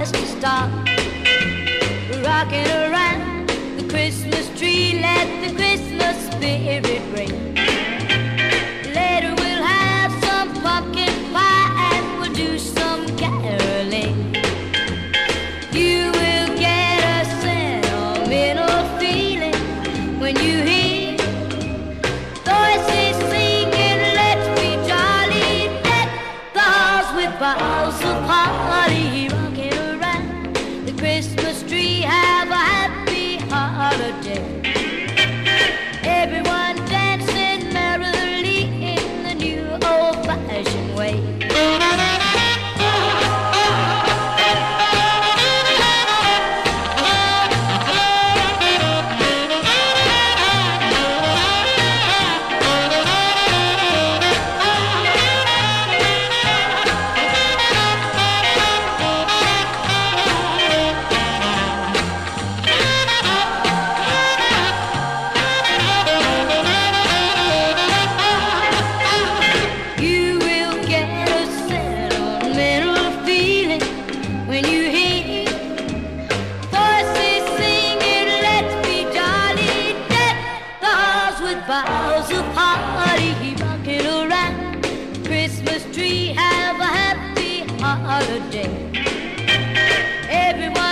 stop rocking around the Christmas tree. Let the Christmas spirit ring. Later we'll have some pumpkin pie and we'll do some caroling. You will get a sentimental feeling when you hear voices singing, let's be jolly, deck the halls with boughs of holly, rocking around the Christmas tree. Have a happy holiday. Everyone dancing merrily in the new old-fashioned way. Boughs of holly, rocking around the Christmas tree. Have a happy holiday. Everyone